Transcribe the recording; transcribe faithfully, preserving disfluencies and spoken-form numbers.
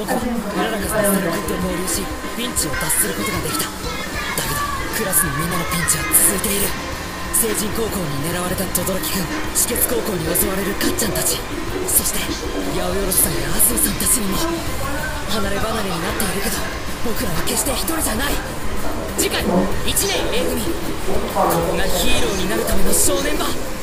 僕はうららかさん君と合流しピンチを脱することができた。だけどクラスのみんなのピンチは続いている。聖人高校に狙われた轟君、止血高校に襲われるかっちゃんたち、そして八百万さんや安住さんたちにも。離れ離れになっているけど僕らは決して一人じゃない。次回いちねん A 組、ここがヒーローになるための正念場。